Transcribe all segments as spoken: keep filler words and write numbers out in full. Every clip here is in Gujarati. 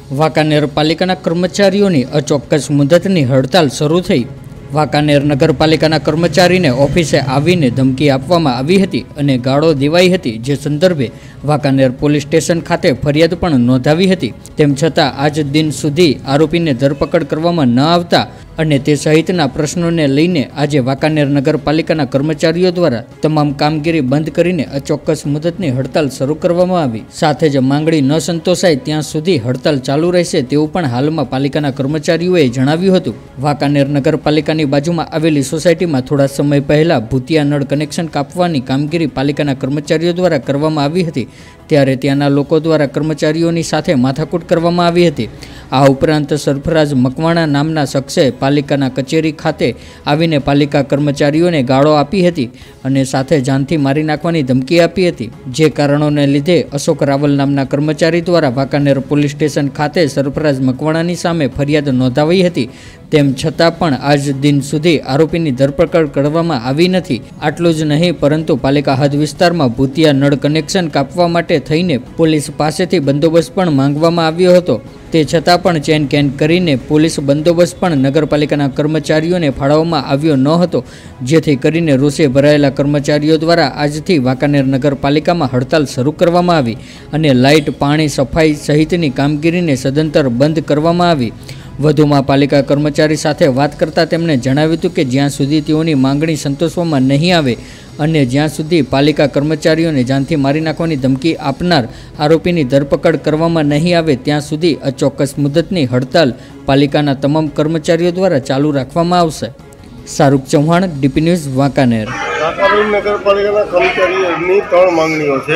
વાંકાનેર પાલિકાના કર્મચારીઓની અચોક્કસ મુદતની હડતાલ શરૂ થઈ। વાંકાનેર નગરપાલિકાના કર્મચારીને ઓફિસે આવીને ધમકી આપવામાં આવી હતી અને ગાળો દેવાઈ હતી, જે સંદર્ભે વાંકાનેર પોલીસ સ્ટેશન ખાતે ફરિયાદ પણ નોંધાવી હતી। તેમ છતાં આજ દિન સુધી આરોપીને ધરપકડ કરવામાં ન આવતા અને તે સહિતના પ્રશ્નોને લઈને આજે વાંકાનેર નગરપાલિકાના કર્મચારીઓ દ્વારા તમામ કામગીરી બંધ કરીને અચોક્કસ મુદતની હડતાલ શરૂ કરવામાં આવી। સાથે જ માંગણી ન સંતોષાય ત્યાં સુધી હડતાલ ચાલુ રહેશે તેવું પણ હાલમાં પાલિકાના કર્મચારીઓએ જણાવ્યું હતું। વાંકાનેર નગરપાલિકાની બાજુમાં આવેલી સોસાયટીમાં થોડા સમય પહેલા ભૂતિયા નળ કનેક્શન કાપવાની કામગીરી પાલિકાના કર્મચારીઓ દ્વારા કરવામાં આવી હતી, ત્યારે ત્યાંના લોકો દ્વારા કર્મચારીઓની સાથે માથાકૂટ કરવામાં આવી હતી। આ ઉપરાંત સરફરાજ મકવાણા નામના શખ્સે પાલિકાના કચેરી ખાતે આવીને પાલિકા કર્મચારીઓને ગાળો આપી હતી અને સાથે જાનથી મારી નાખવાની ધમકી આપી હતી, જે કારણોને લીધે અશોક રાવલ નામના કર્મચારી દ્વારા વાંકાનેર પોલીસ સ્ટેશન ખાતે સરફરાજ મકવાણાની સામે ફરિયાદ નોંધાવી હતી। તેમ છતાં પણ આજ દિન સુધી આરોપીની ધરપકડ કરવામાં આવી નથી। આટલું જ નહીં, પરંતુ પાલિકા હદ વિસ્તારમાં ભૂતિયા નળ કનેક્શન કાપવા માટે થઈને પોલીસ પાસેથી બંદોબસ્ત પણ માંગવામાં આવ્યો હતો। તે છતાં પણ ચેન કેન કરીને પોલીસ બંદોબસ્ત પણ નગરપાલિકાના કર્મચારીઓને ફાળવવામાં આવ્યો ન હતો, જેથી કરીને રોષે ભરાયેલા કર્મચારીઓ દ્વારા આજથી વાંકાનેર નગરપાલિકામાં હડતાલ શરૂ કરવામાં આવી અને લાઇટ, પાણી, સફાઈ સહિતની કામગીરીને સદંતર બંધ કરવામાં આવી। વધુમાં પાલિકા કર્મચારી સાથે વાત કરતાં તેમણે જણાવ્યું હતું કે જ્યાં સુધી તેઓની માંગણી સંતોષવામાં નહીં આવે અને જ્યાં સુધી પાલિકા કર્મચારીઓને જાનથી મારી નાખવાની ધમકી આપનાર આરોપીની ધરપકડ કરવામાં નહીં આવે ત્યાં સુધી અચોક્કસ મુદતની હડતાલ પાલિકાના તમામ કર્મચારીઓ દ્વારા ચાલુ રાખવામાં આવશે। Shahrukh Chauhan, DP news, Wankaner. વાંકાનેર નગરપાલિકાના કર્મચારીઓની ત્રણ માંગણીઓ છે।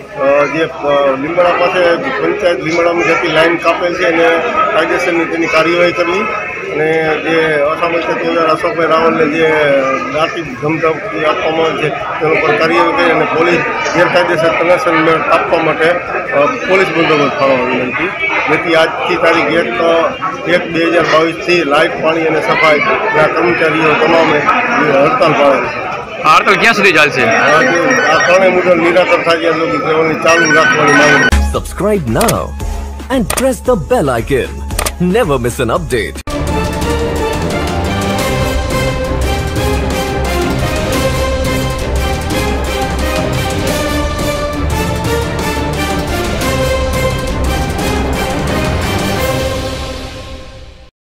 જે લીંબડા પાસે પંચાયત લીંબડામાં જતી લાઈન કાપેલ છે અને કાયદેસરની તેની કાર્યવાહી કરવી, અને જે અસામાજિક તત્વો અશોકભાઈ રાવલને જે દાટી ધમધમકી આપવામાં આવે છે તેના પર કાર્યવાહી કરી અને પોલીસ ગેરકાયદેસર કનેક્શન કાપવા માટે પોલીસ બંદોબસ્ત ફાળવવા વિનંતી, જેથી આજથી તારીખ એક એક બે હજાર બાવીસથી લાઇટ, પાણી અને સફાઈના કર્મચારીઓ તમામે હડતાલ પાડેલ છે। આ હડતાલ ક્યાં સુધી ચાલશે? આ ત્રણેય મુદત નિરાકરણ થાય ત્યાં સુધી ચાલુ રાખવાની માંગ। Subscribe now and press the bell icon. Never miss an update.